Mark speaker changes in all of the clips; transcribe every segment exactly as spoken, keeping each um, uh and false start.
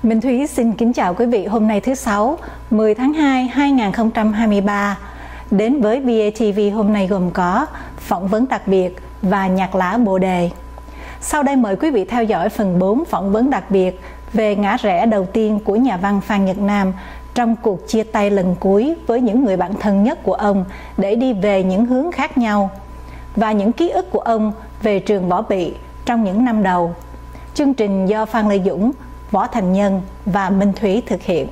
Speaker 1: Minh Thúy xin kính chào quý vị hôm nay thứ Sáu, mười tháng hai hai nghìn không trăm hai mươi ba. Đến với vê a tê vê hôm nay gồm có phỏng vấn đặc biệt và nhạc lá bồ đề. Sau đây mời quý vị theo dõi phần bốn phỏng vấn đặc biệt về ngã rẽ đầu tiên của nhà văn Phan Nhật Nam trong cuộc chia tay lần cuối với những người bạn thân nhất của ông để đi về những hướng khác nhau, và những ký ức của ông về trường Võ Bị trong những năm đầu. Chương trình do Phan Lê Dũng, Võ Thành Nhân và Minh Thúy thực hiện.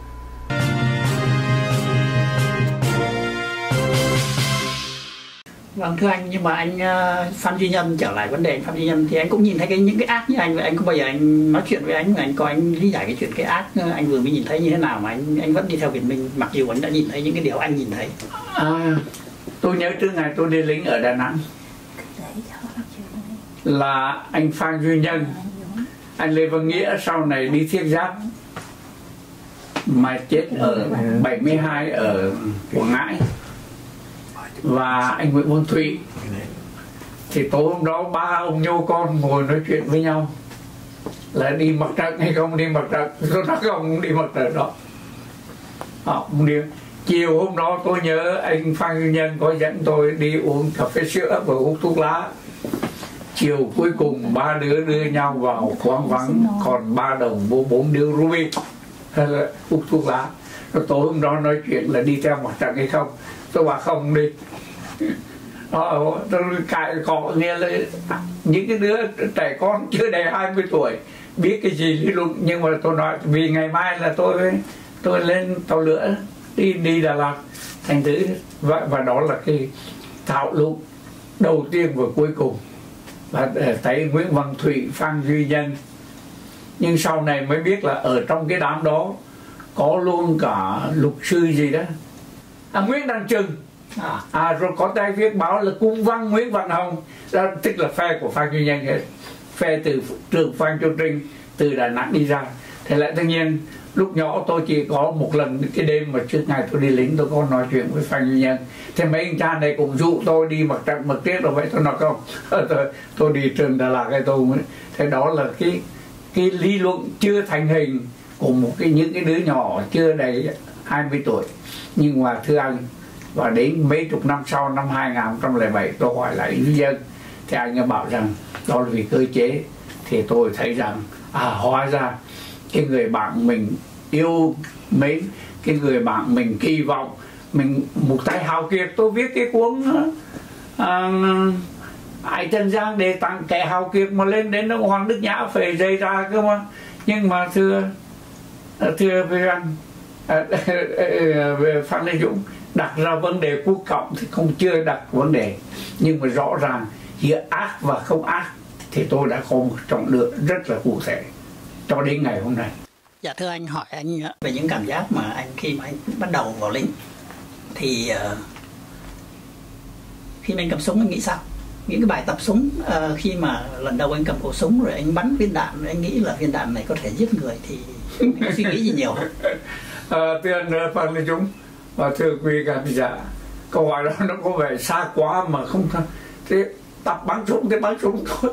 Speaker 2: Vâng, thưa anh, nhưng mà anh uh, Phan Duy Nhân, trở lại vấn đề anh Phan Duy Nhân, thì anh cũng nhìn thấy cái những cái ác như anh, vậy anh có bao giờ anh nói chuyện với anh và anh có anh lý giải cái chuyện cái ác anh vừa mới nhìn thấy như thế nào mà anh anh vẫn đi theo Việt Minh mặc dù anh đã nhìn thấy những cái điều anh nhìn thấy?
Speaker 3: À, tôi nhớ trước ngày tôi đi lính ở Đà Nẵng là anh Phan Duy Nhân, anh Lê Văn Nghĩa sau này đi Thiết Giáp mà chết ở bảy mươi hai ở Quảng Ngãi, và anh Nguyễn Văn Thụy. Thì tối hôm đó ba ông nhô con ngồi nói chuyện với nhau là đi mặt trận hay không đi mặt trận. Tôi nói không đi mặt trận đó. Họ không đi. Chiều hôm đó tôi nhớ anh Phan Duy Nhân có dẫn tôi đi uống cà phê sữa và hút thuốc lá. Chiều cuối cùng ba đứa đưa nhau vào quán vắng, còn ba đồng vô bốn đứa ruby hay là hút thuốc lá. Rồi tối hôm đó nói chuyện là đi theo mặt trận hay không. Tôi bảo không đi. Đó, tôi cãi cọ nghe là những cái đứa trẻ con chưa đầy hai mươi tuổi biết cái gì lý luận, nhưng mà tôi nói vì ngày mai là tôi tôi lên tàu lửa đi đi Đà Lạt, thành thử và, và đó là cái thảo luận đầu tiên và cuối cùng. Và thấy Nguyễn Văn Thụy, Phan Duy Nhân, nhưng sau này mới biết là ở trong cái đám đó có luôn cả luật sư gì đó, à, Nguyễn Đăng Trừng, à, à, rồi có tay viết báo là cung văn Nguyễn Văn Hồng, đó, tức là phe của Phan Duy Nhân hết, phe từ trường Phan Châu Trinh từ Đà Nẵng đi ra. Thế lại tất nhiên lúc nhỏ tôi chỉ có một lần cái đêm mà trước ngày tôi đi lính tôi có nói chuyện với Phan Duy Nhân, thì mấy anh cha này cũng dụ tôi đi mặt trận mặt tiết rồi, vậy tôi nói không, tôi, tôi đi trường Đà Lạt cái tôi mới. Thế đó là cái cái lý luận chưa thành hình của một cái những cái đứa nhỏ chưa đầy hai mươi tuổi. Nhưng mà thưa anh, và đến mấy chục năm sau, năm hai nghìn không trăm lẻ bảy tôi hỏi lại Duy Nhân, thì anh ấy bảo rằng đó là vì cơ chế. Thì tôi thấy rằng à, hóa ra cái người bạn mình yêu mến, cái người bạn mình kỳ vọng, mình một tay hào kiệt. Tôi viết cái cuốn à, Ái Trần Giang để tặng kẻ hào kiệt mà lên đến ông Hoàng Đức Nhã phải dày ra cơ mà. Nhưng mà thưa thưa với anh à, về Phan Lê Dũng đặt ra vấn đề quốc cộng thì không chưa đặt vấn đề, nhưng mà rõ ràng giữa ác và không ác thì tôi đã có một trọng lượng rất là cụ thể cho đến ngày hôm nay.
Speaker 2: Dạ thưa anh, hỏi anh về những cảm giác mà anh khi mà anh bắt đầu vào lính thì uh, khi mà anh cầm súng anh nghĩ sao? Những cái bài tập súng uh, khi mà lần đầu anh cầm khẩu súng rồi anh bắn viên đạn, anh nghĩ là viên đạn này có thể giết người thì anh có suy nghĩ gì nhiều không?
Speaker 3: À, thưa anh Phan Lê Dũng và thưa quý khán giả, câu hỏi đó nó có vẻ xa quá mà không thế tập bắn súng thì bắn súng thôi.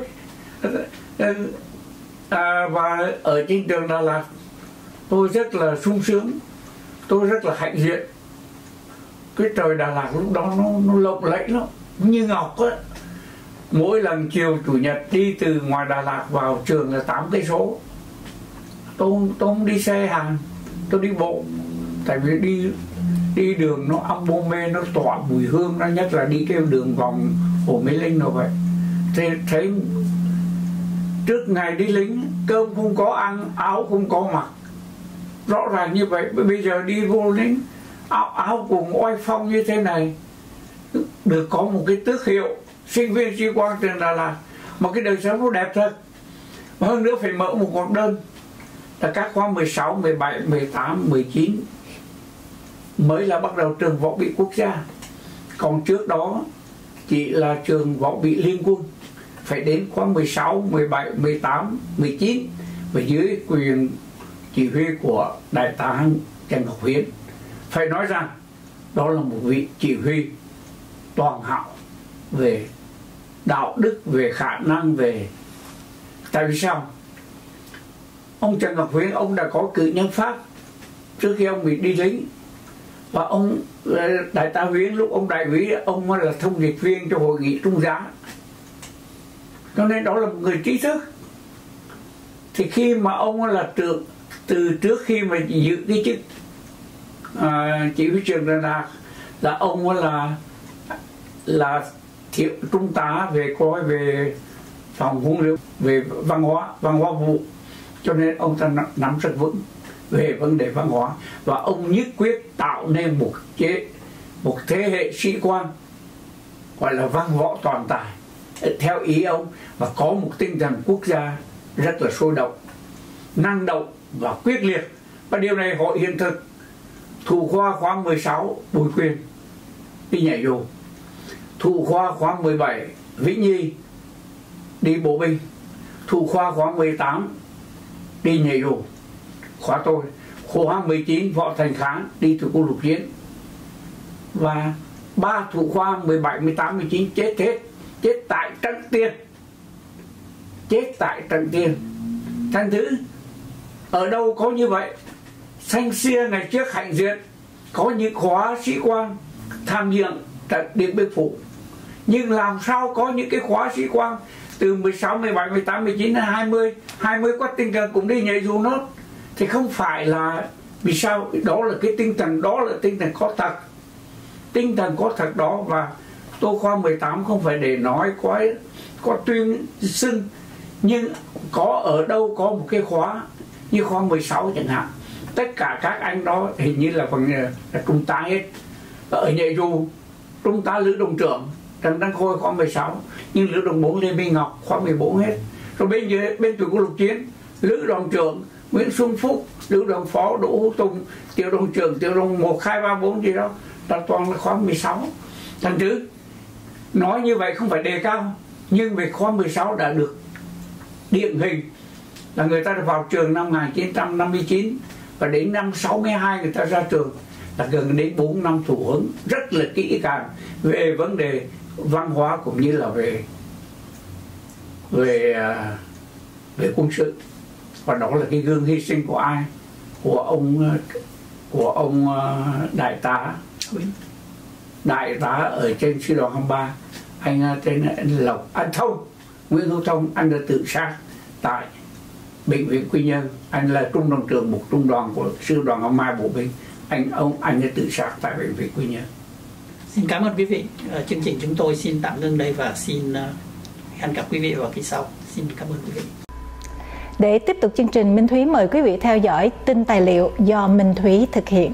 Speaker 3: À, và ở trên trường Đà Lạt tôi rất là sung sướng, tôi rất là hạnh diện. Cái trời Đà Lạt lúc đó nó, nó lộng lẫy lắm, như ngọc á. Mỗi lần chiều chủ nhật đi từ ngoài Đà Lạt vào trường là tám cây số. Tôi, tôi không đi xe hàng, tôi đi bộ. Tại vì đi đi đường nó âm bô mê, nó tỏa mùi hương, nó nhất là đi cái đường vòng Hồ Mỹ Linh rồi vậy. Thế thấy trước ngày đi lính cơm không có ăn, áo không có mặc, rõ ràng như vậy. Bây giờ đi vô lính áo, áo cùng oai phong như thế này, được có một cái tước hiệu sinh viên sĩ quan trường Đà Lạt, một cái đời sống nó đẹp thật. Và hơn nữa phải mở một cuộc đơn là các khóa mười sáu, mười bảy, mười tám, mười chín mới là bắt đầu trường Võ Bị Quốc gia. Còn trước đó chỉ là trường Võ Bị Liên Quân, phải đến khóa mười sáu, mười bảy, mười tám, mười chín và dưới quyền chỉ huy của đại tá Trần Ngọc Hiến. Phải nói rằng đó là một vị chỉ huy toàn hảo về đạo đức, về khả năng, về tại vì sao ông Trần Ngọc Huyến, ông đã có cử nhân Pháp trước khi ông bị đi lính. Và ông Đại tá Huyến, lúc ông đại úy, ông là thông dịch viên cho hội nghị Trung Giá, cho nên đó là một người trí thức. Thì khi mà ông là từ, từ trước khi mà giữ cái chức à, chỉ huy trưởng Đà Lạt, là ông là là thiệu trung tá về coi về phòng huấn luyện, về văn hóa văn hóa vụ, cho nên ông ta nắm rất vững về vấn đề văn hóa. Và ông nhất quyết tạo nên một chế một thế hệ sĩ quan gọi là văn võ toàn tài theo ý ông, và có một tinh thần quốc gia rất là sôi động, năng động và quyết liệt. Và điều này hội hiện thực. Thủ khoa khóa mười sáu Bùi Quyền đi nhảy dù, thủ khoa khóa mười bảy Vĩnh Nhi đi bộ binh, thủ khoa khóa mười tám đi nhảy dù, khóa tôi khóa mười chín Võ Thành Kháng đi từ quân lục chiến. Và ba thủ khoa mười bảy, mười tám, mười chín chết hết, chết tại trận Tiền, chết tại trận Tiền. Thành thứ ở đâu có như vậy? Xanh xia ngày trước Hạnh Duyệt có những khóa sĩ quan tham dự trận Điện Biên Phủ, nhưng làm sao có những cái khóa sĩ quan từ mười sáu, mười bảy, mười tám, mười chín đến hai mươi, hai mươi có tinh thần cũng đi nhảy dù nốt? Thì không phải là vì sao? Đó là cái tinh thần, đó là tinh thần có thật, tinh thần có thật đó. Và tôi khoa mười tám không phải để nói có có tuyên xưng, nhưng có ở đâu có một cái khóa như khoa mười sáu chẳng hạn, tất cả các anh đó hình như là phần là trung tá hết. Ở nhảy dù trung tá Lữ Đồng Trưởng Trần Đăng Khôi khóa mười sáu, nhưng Lữ Đồng bốn Lê Minh Ngọc khóa mười bốn hết. Rồi bên dưới bên tuổi quân lục chiến, Lữ Đồng Trưởng Nguyễn Xuân Phúc, Lữ Đồng Phó Đỗ Hữu Tùng, Tiểu Đồng Trưởng, Tiểu Đồng một, hai, ba, bốn gì đó là toàn là khóa mười sáu. Thành thứ nói như vậy không phải đề cao, nhưng về khóa mười sáu đã được điển hình là người ta đã vào trường năm một nghìn chín trăm năm mươi chín, và đến năm sáu mươi hai người ta ra trường, là gần đến bốn năm thủ huấn rất là kỹ càng về vấn đề văn hóa cũng như là về về về quân sự. Và đó là cái gương hy sinh của ai? Của ông của ông đại tá đại tá ở trên sư đoàn hai mươi ba, anh tên anh Lộc, anh Thông, Nguyễn Hữu Thông. Anh đã tự sát tại bệnh viện Quy Nhơn. Anh là trung đoàn trưởng một trung đoàn của sư đoàn hai mươi ba bộ binh. Anh ông anh đã tự sát tại bệnh viện Quy Nhơn.
Speaker 2: Xin cảm ơn quý vị. Uh, chương trình chúng tôi xin tạm ngưng đây và xin uh, hẹn gặp quý vị vào kỳ sau. Xin cảm ơn quý vị.
Speaker 1: Để tiếp tục chương trình, Minh Thúy mời quý vị theo dõi tin tài liệu do Minh Thúy thực hiện.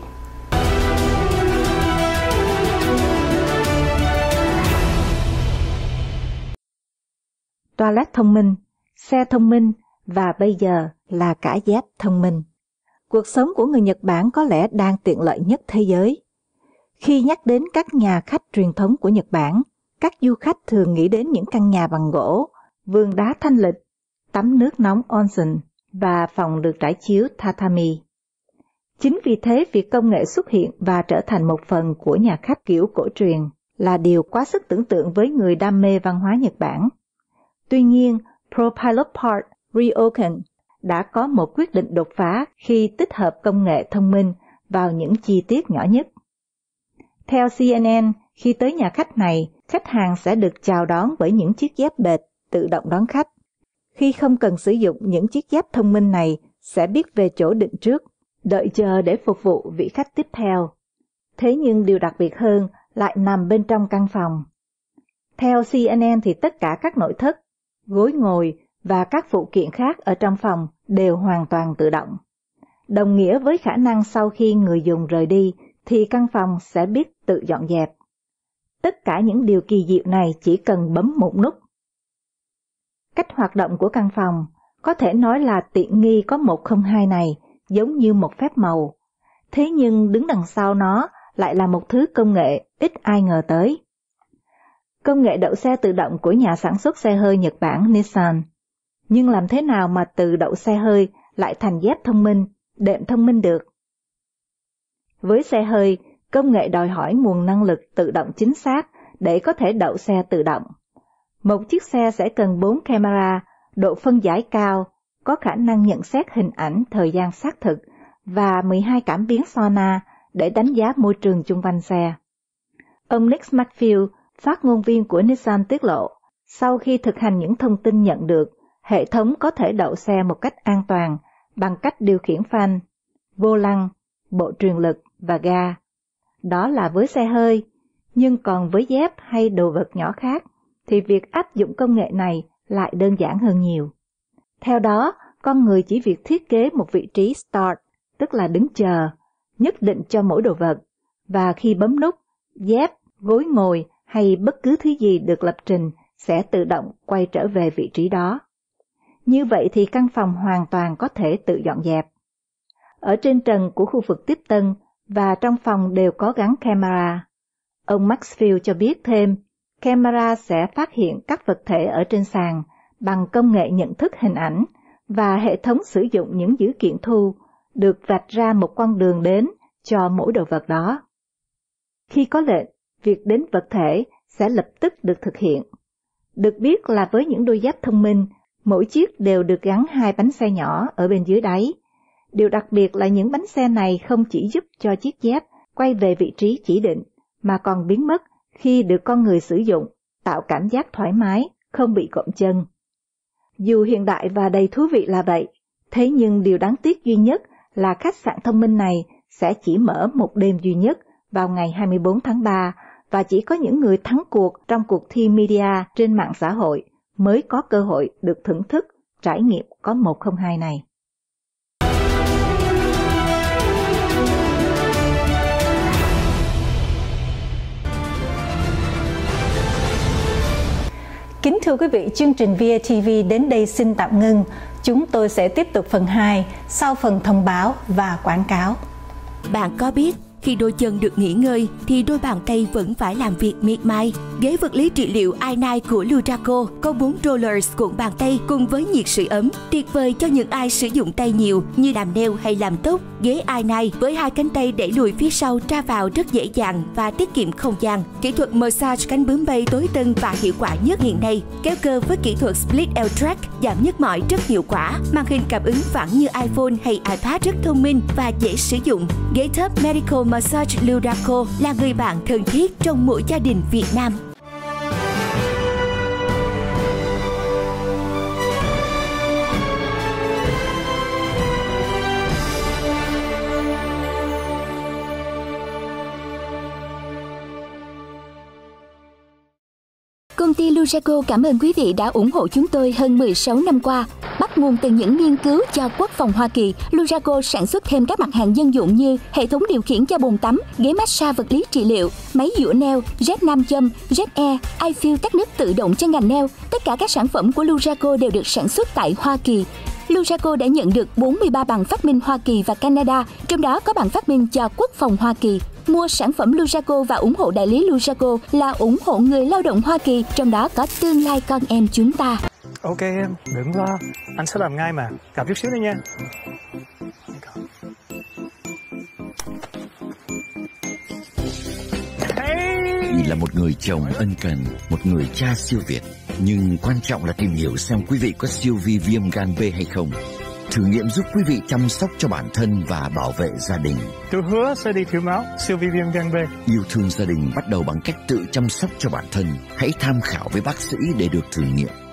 Speaker 1: Toilet thông minh, xe thông minh và bây giờ là cả dép thông minh. Cuộc sống của người Nhật Bản có lẽ đang tiện lợi nhất thế giới. Khi nhắc đến các nhà khách truyền thống của Nhật Bản, các du khách thường nghĩ đến những căn nhà bằng gỗ, vườn đá thanh lịch, tắm nước nóng onsen và phòng được trải chiếu tatami. Chính vì thế, việc công nghệ xuất hiện và trở thành một phần của nhà khách kiểu cổ truyền là điều quá sức tưởng tượng với người đam mê văn hóa Nhật Bản. Tuy nhiên, ProPilot Park Ryokan đã có một quyết định đột phá khi tích hợp công nghệ thông minh vào những chi tiết nhỏ nhất. Theo C N N, khi tới nhà khách này, khách hàng sẽ được chào đón với những chiếc dép bệt tự động đón khách. Khi không cần sử dụng những chiếc dép thông minh này, sẽ biết về chỗ định trước, đợi chờ để phục vụ vị khách tiếp theo. Thế nhưng điều đặc biệt hơn lại nằm bên trong căn phòng. Theo C N N thì tất cả các nội thất, gối ngồi và các phụ kiện khác ở trong phòng đều hoàn toàn tự động. Đồng nghĩa với khả năng sau khi người dùng rời đi thì căn phòng sẽ biết tự dọn dẹp. Tất cả những điều kỳ diệu này chỉ cần bấm một nút. Cách hoạt động của căn phòng có thể nói là tiện nghi có một không hai này giống như một phép màu. Thế nhưng đứng đằng sau nó lại là một thứ công nghệ ít ai ngờ tới. Công nghệ đậu xe tự động của nhà sản xuất xe hơi Nhật Bản Nissan. Nhưng làm thế nào mà từ đậu xe hơi lại thành dép thông minh, đệm thông minh được? Với xe hơi, công nghệ đòi hỏi nguồn năng lực tự động chính xác để có thể đậu xe tự động. Một chiếc xe sẽ cần bốn camera, độ phân giải cao có khả năng nhận xét hình ảnh thời gian xác thực và mười hai cảm biến sonar để đánh giá môi trường chung quanh xe. Ông Nick Matthew, phát ngôn viên của Nissan tiết lộ, sau khi thực hành những thông tin nhận được, hệ thống có thể đậu xe một cách an toàn bằng cách điều khiển phanh, vô lăng, bộ truyền lực và ga. Đó là với xe hơi, nhưng còn với dép hay đồ vật nhỏ khác, thì việc áp dụng công nghệ này lại đơn giản hơn nhiều. Theo đó, con người chỉ việc thiết kế một vị trí start, tức là đứng chờ, nhất định cho mỗi đồ vật, và khi bấm nút, dép, gối ngồi hay bất cứ thứ gì được lập trình sẽ tự động quay trở về vị trí đó. Như vậy thì căn phòng hoàn toàn có thể tự dọn dẹp. Ở trên trần của khu vực tiếp tân và trong phòng đều có gắn camera. Ông Maxfield cho biết thêm, camera sẽ phát hiện các vật thể ở trên sàn bằng công nghệ nhận thức hình ảnh và hệ thống sử dụng những dữ kiện thu được vạch ra một con đường đến cho mỗi đồ vật đó. Khi có lệnh, việc đến vật thể sẽ lập tức được thực hiện. Được biết là với những đôi dép thông minh, mỗi chiếc đều được gắn hai bánh xe nhỏ ở bên dưới đáy. Điều đặc biệt là những bánh xe này không chỉ giúp cho chiếc dép quay về vị trí chỉ định, mà còn biến mất khi được con người sử dụng, tạo cảm giác thoải mái, không bị cộm chân. Dù hiện đại và đầy thú vị là vậy, thế nhưng điều đáng tiếc duy nhất là khách sạn thông minh này sẽ chỉ mở một đêm duy nhất vào ngày hai mươi bốn tháng ba, và chỉ có những người thắng cuộc trong cuộc thi media trên mạng xã hội mới có cơ hội được thưởng thức trải nghiệm có một không hai này.
Speaker 4: Kính thưa quý vị, chương trình vê a tê vê đến đây xin tạm ngưng. Chúng tôi sẽ tiếp tục phần hai sau phần thông báo và quảng cáo.
Speaker 5: Bạn có biết, khi đôi chân được nghỉ ngơi thì đôi bàn tay vẫn phải làm việc miệt mài. Ghế vật lý trị liệu i chín của Lujaco có bốn rollers cuộn bàn tay cùng với nhiệt sưởi ấm, tuyệt vời cho những ai sử dụng tay nhiều như làm nail hay làm tóc. Ghế i chín với hai cánh tay đẩy lùi phía sau ra vào rất dễ dàng và tiết kiệm không gian. Kỹ thuật massage cánh bướm bay tối tân và hiệu quả nhất hiện nay. Kéo cơ với kỹ thuật split L-track giảm nhức mỏi rất hiệu quả. Màn hình cảm ứng phẳng như iPhone hay iPad rất thông minh và dễ sử dụng. Ghế thấp Medical Massage Lujaco là người bạn thân thiết trong mỗi gia đình Việt Nam. Công ty Lujaco cảm ơn quý vị đã ủng hộ chúng tôi hơn mười sáu năm qua. Bắt nguồn từ những nghiên cứu cho Quốc phòng Hoa Kỳ, Lujaco sản xuất thêm các mặt hàng dân dụng như hệ thống điều khiển cho bồn tắm, ghế massage vật lý trị liệu, máy dũa nail, jet nam châm, jet air, iFeel tắt nước tự động cho ngành nail. Tất cả các sản phẩm của Lujaco đều được sản xuất tại Hoa Kỳ. Lujaco đã nhận được bốn mươi ba bằng phát minh Hoa Kỳ và Canada, trong đó có bằng phát minh cho Quốc phòng Hoa Kỳ. Mua sản phẩm Lujaco và ủng hộ đại lý Lujaco là ủng hộ người lao động Hoa Kỳ, trong đó có tương lai con em chúng ta.
Speaker 6: Ok em, đừng lo, anh sẽ làm ngay mà. Gặp chút xíu nữa nha.
Speaker 7: Hey! Là một người chồng ân cần, một người cha siêu việt, nhưng quan trọng là tìm hiểu xem quý vị có siêu vi viêm gan B hay không. Thử nghiệm giúp quý vị chăm sóc cho bản thân và bảo vệ gia đình.
Speaker 6: Tôi hứa sẽ đi thử máu siêu vi viêm gan B.
Speaker 7: Yêu thương gia đình bắt đầu bằng cách tự chăm sóc cho bản thân. Hãy tham khảo với bác sĩ để được thử nghiệm.